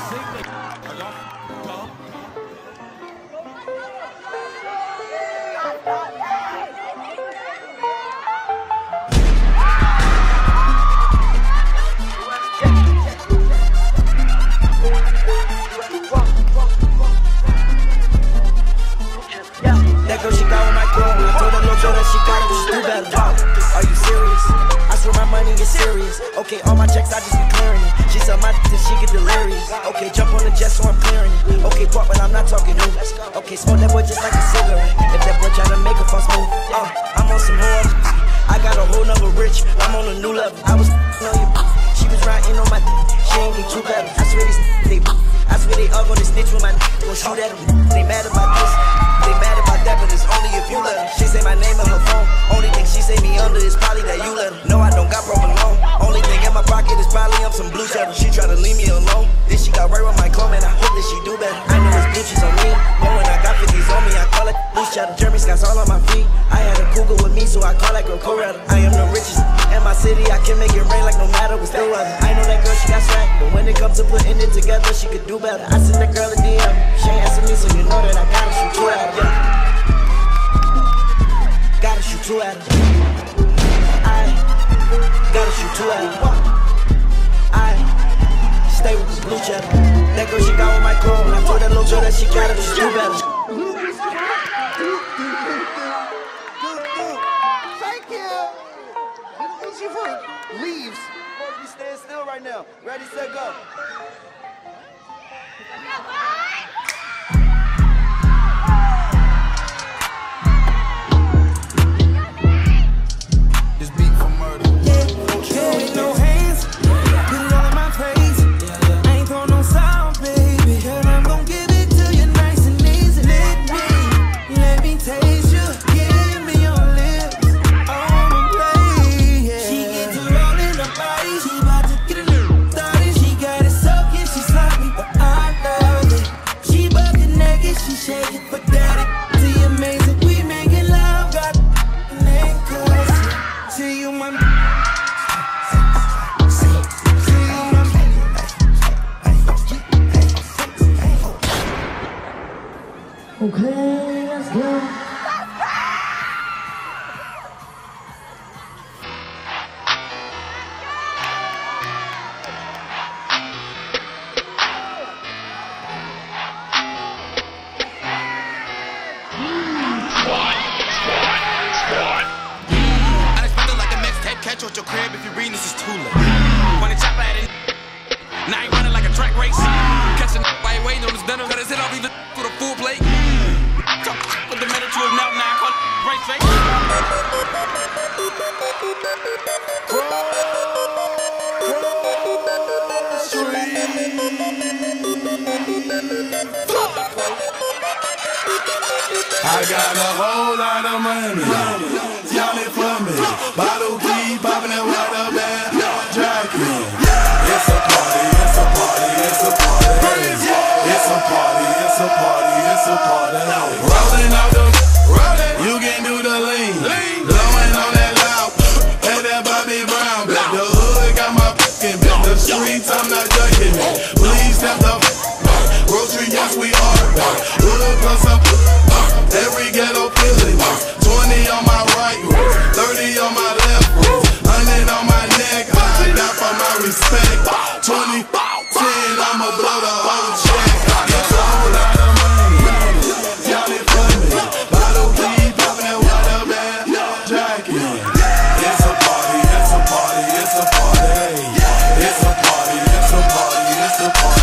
That girl, she got on my girl. I told that little girl that she got it, just do better. Are you serious? I swear my money is serious. Okay, all my checks, I just be clearing it. She sell my and she get delirious. Okay, jump on the jet so I'm clearing it. Okay, pop, but I'm not talking new. Okay, smoke that boy just like a cigarette. If that boy tryna make a fuss move, I'm on some more. I got a whole nother rich, I'm on a new level. I was on you, she was riding on my she ain't need two levels. I swear they all gonna snitch with my gon' shoot at them. They mad about this, they mad about that, but it's only if you let them. She say my name on her phone, only thing she say me under is probably that you let them. No, I don't got broke alone, only thing in my pocket is probably some blue cheddar. She try to leave me alone, then she got right with my clone, man, I hope that she do better. I know it's bitches on me, but when I got 50s on me, I call it blue cheddar. Jeremy Scott's all on my feet, I had a cougar with me, so I call that girl Coretta. I am the richest in my city, I can make it rain like no matter what's still weather. I know that girl, she got swag, but when it comes to putting it together, she could do better. I sent that girl a DM, she ain't answer me, so you know that I gotta shoot two at her. Gotta shoot two at her. I gotta shoot two at her. I stay with this blue cheddar. That girl, she got with my girl, and I told that little girl that she gotta just do better. Thank you. What's your foot? Leaves. Supposed to be staying still right now. Ready, set, go. This beat for murder. Ain't no hands, put it all in my face. I ain't throw no sound, baby. Girl, I'm gon' give it to you nice and easy. Let me taste you. Give me your lips on the plate. Yeah. She get to rollin' the body. She about to get a little started. She got it soaking. She sloppy, but I love it. She bucket naked. She shake it, but daddy, see amazing. We making love, got name cause see you my. Okay, let's go. Unexpected like a mixtape, catch you at your crib if you reading this is too late. When the chopper at it, now you running like a track race. Catch a while you waiting on this dinner, cut his head off even with a full plate. With the minute you have now, I call it race face. I got a whole lot of money, y'all it for me. Bottle keep popping that water bag, jacking. It's a party, it's a party, it's a party. It's a party, it's a party, it's a party. Rolling out the, you can do the lean. Blowing on that loud, and that Bobby Brown. But the hood got my fucking bit. The streets, I'm not ducking it. Please step the grocery, yes we are. Hood plus up. Every ghetto feeling 20 on my right, 30 on my left, 100 on my neck. I die for my respect. 20, 10, I'ma blow the whole check. It's a whole lot of money, y'all it for me. Bottle keep popping that water bag, jacking. It's a party, it's a party, it's a party. It's a party, it's a party, it's a party.